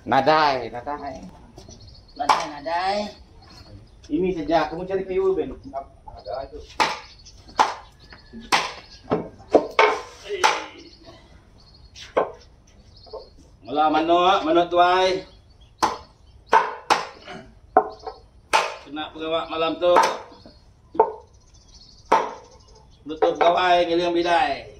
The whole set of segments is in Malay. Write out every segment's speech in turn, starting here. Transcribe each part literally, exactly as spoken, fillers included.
Nadai, nadai. Nadai, nadai. Ini saja, kamu cari kayu Ben. Ada itu. Mula mano, mano tuai. Kena pegawai malam tu. Nutup gawai ngiling bidai.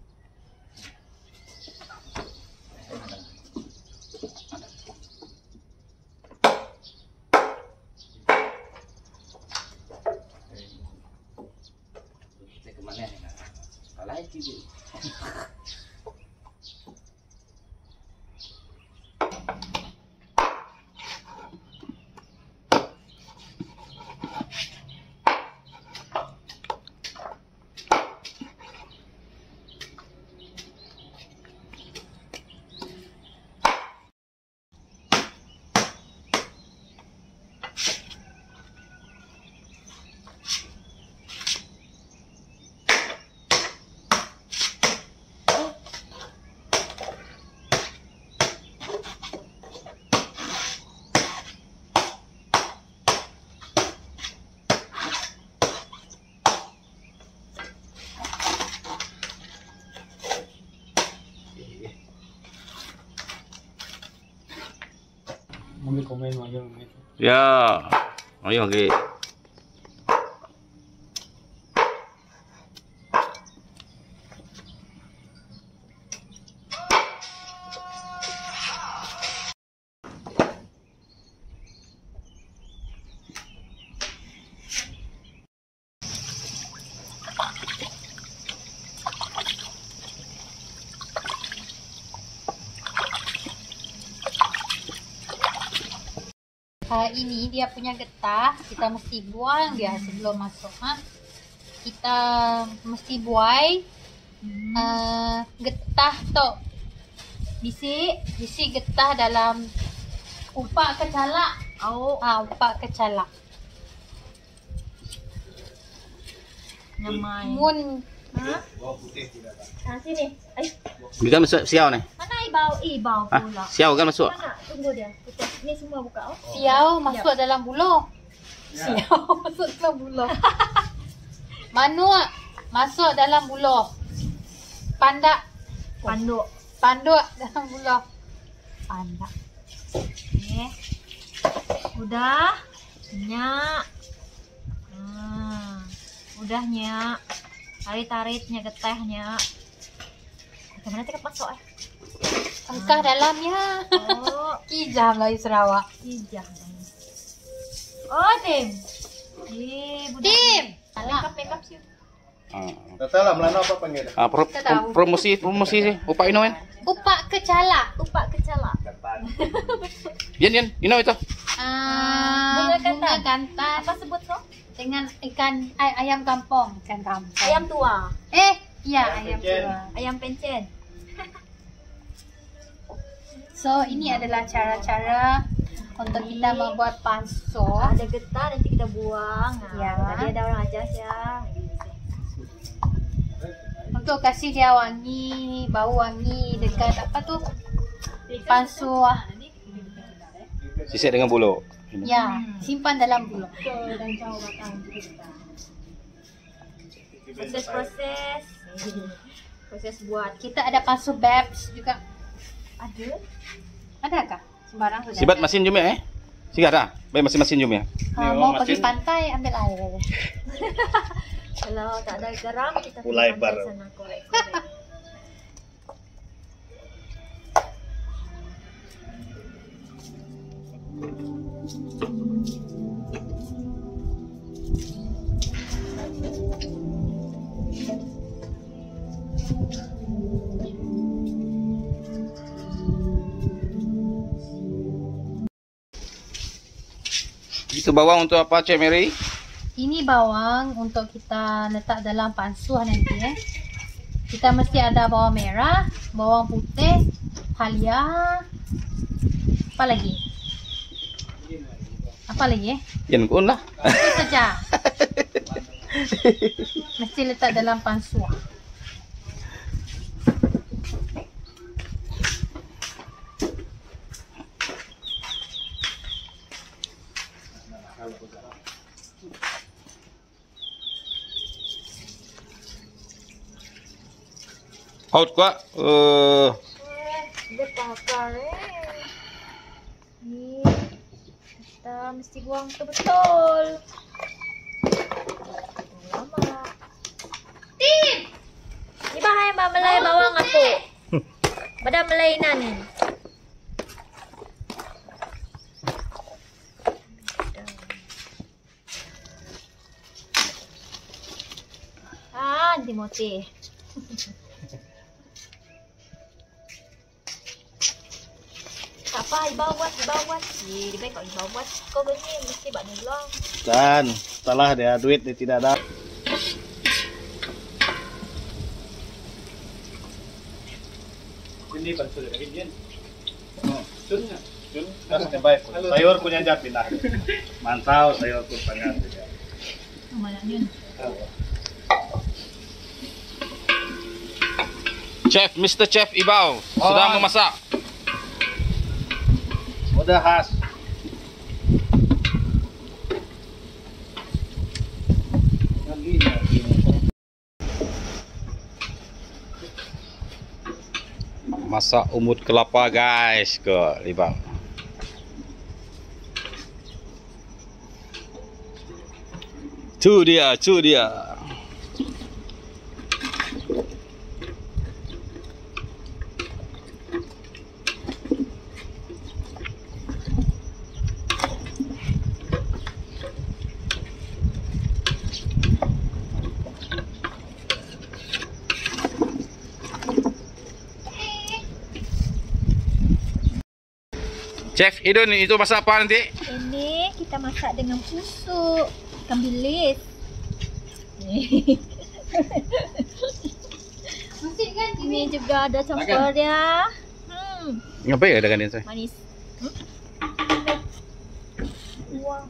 Kita kemana ni? Salah itu. Mami komen aja. Ya, ayo lagi. Uh, ini dia punya getah, kita mesti buang dia sebelum masuk. Ha? Kita mesti buai uh, getah tu. Bisi, bisi getah dalam upak kecalak. Oh, ah uh, upak kecalak. Namai. Mun, ha? Ah, sini. Ay, Bisa masuk siau ni. mana ibau? Ibau Ah, pula. siau kan masuk. Mana? Tunggu dia. Kita ni semua buka. Oh. siau masuk dalam buluh. Siau masuk dalam buluh. Manuk masuk dalam buluh. Pandak, Panduk. panduk dalam buluh. Pandak. Okey. Udah. Nyak. Hmm. Udah nyak. Tarik-tariknya getahnya. Kemana kita masuk eh? Angkah dalamnya. Oh, Kijam lah Sarawak. hijau. Oh, Tim. Eh, budak. Tim. Makeup, makeup sih. Ah, Tak tahu lah Melano apa panggil. ah, pro, Tak tahu. pro- promosi promosi sih. Upah ino kan? Upak kecalak. Upak kecala. Yan yan, ino itu. Ah, Bunga bunga kantan. kantan Apa sebut so? dengan ikan ay, ayam kampung, ikan kampung. Ayam tua. Eh, iya ayam pencen. tua. Ayam pencen. So, ini adalah cara-cara untuk kita membuat panso. Ada getah nanti kita buang. Nah, Ya. tadi ada orang ajar ya. Untuk kasih dia wangi, bau wangi dekat apa tuh? Panso. Sisir dengan bulu. Ya, simpan dalam bulu. Proses-proses. Proses buat. Kita ada panso babs juga. Ada. Adakah? Sembarang sudah. Sibat ada. mesin jom ya eh. Sigat dah. Baik mesin-mesin jom ya. Ah, mau pergi pantai ambil air. Kalau tak ada garam kita pergi Mulai pantai baru. sana korek-korek. Itu bawang untuk apa Cik Mary? Ini bawang untuk kita letak dalam pansuh nanti eh. Kita mesti ada bawang merah, bawang putih, halia. Apa lagi? Apa lagi eh? Yan kun lah. Itu saja. Mesti letak dalam pansuh. Out kuat. Eh, Getah kare. Ni kita mesti buang betul-betul. Lama. Tip. Ni bahaya mbak melai bawang aku. Pada melainan. Ah, Timothy. Tak apa, ibaw buat, ibaw buat. Ye, di baik kau ibaw buat. Kau gini mesti buat nolong. Dan setelah dia duit dia tidak ada. Ini bantu dari Indian. Cun, cun, yang baik. Sayur punya jat pindah. Mantau sayur pun banyak. Mana yun? Chef, Mister Chef Ibau sedang memasak. Udah khas. Masak umut kelapa guys ke Ibau. Tu dia, tu dia. Chef Idun, itu masak apa nanti? Ini kita masak dengan pusuk ikan bilis. Masih kan? Ini juga ada campurnya. Hmm, Ngapain ya dengan ini? manis. Hmm? Wah.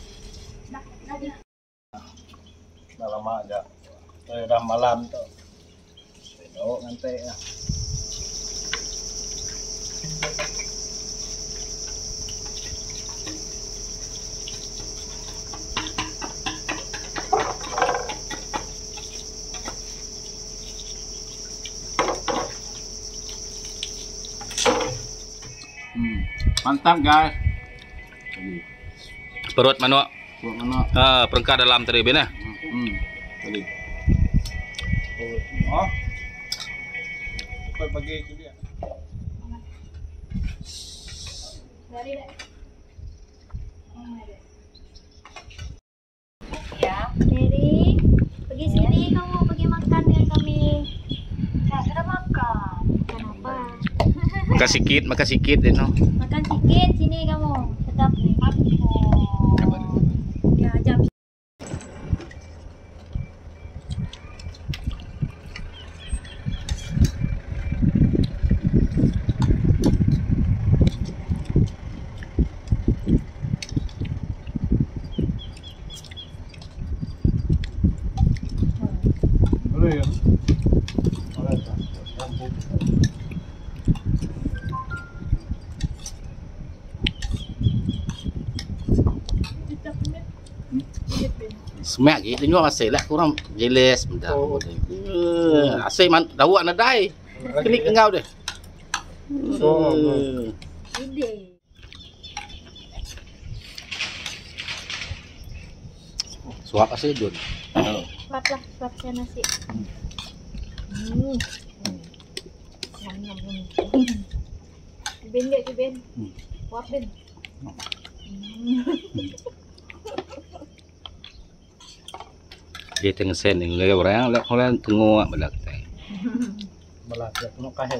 Udah lama aja. Udah malam tuh. Oh, ngantai ya. Hmm, mantap guys. Perut mana? Buat mana? Ah, perengkah dalam tadi ben eh. Hmm, tadi. Oh. Kau bagi itu dia. Ya, Mary, pergi sini kamu pergi makan dengan kami. Tak ada makan. Makan apa? Makan sikit, makan sikit deh no. Makan sikit sini kamu. Tetap aku. Ya, jam. Boleh ya. Semak gitu juga masih lah kurang jelas benda. Oh. Uh, asyik man dawak nadai. Klik engkau deh. So, Uh. Ide. Suap asyik Jun. Suaplah, suapnya nasi. Hmm. Nyam nyam nyam. Ben gak Ben? Suap Ben. Dia tengah sen ni lagi orang lek orang tengok belak teh. Belak ya kena kahet.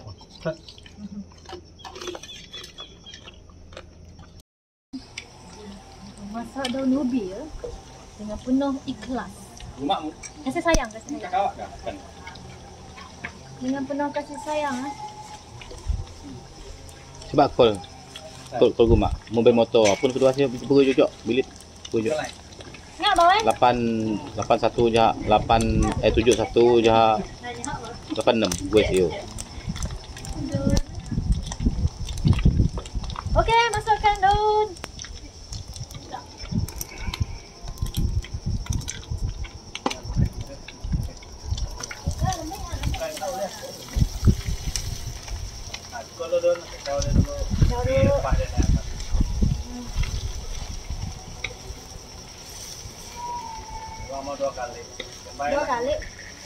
Masak daun ubi ya dengan penuh ikhlas. Rumahmu Kasih sayang, kasih sayang. kawak dah kan. Dengan penuh kasih sayang ah. Sebab kol. Kol kol guma. Mobil motor pun kedua saya pergi jojok bilik. Pergi jojok. Ngak bawa eh? lapan lapan satu jah lapan eh tujuh satu jah lapan enam gue sih. Okey, masukkan daun. Kalau dulu, kalau dulu, Jauh dulu. Pak dia naik atas. Gua mau dua kali. Yang baik Dua lah. kali.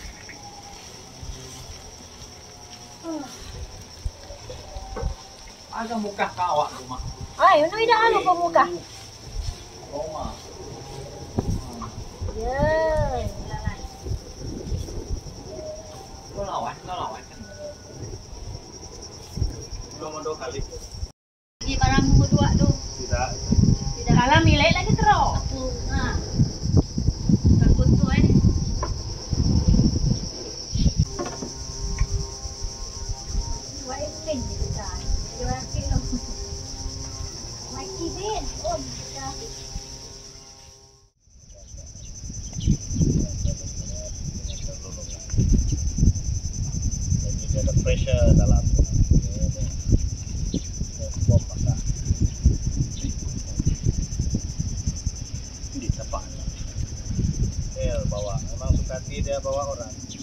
Aga muka kawak rumah. Ay, ano ida ano po muka? Roma. Yay. Kau lawan, kau lawan kan. Gua mau dua kali. Di barang buku dua tuh. Tidak. Tidak kalah milih lagi terus. Aku, nah. Takut tuh eh. Why is it gitu kan? Jual kilo. Mikey din. Oh, bisa. Jadi ada pressure dalam. Bom masa. Di depan. Dia bawa, memang suka dia bawa orang.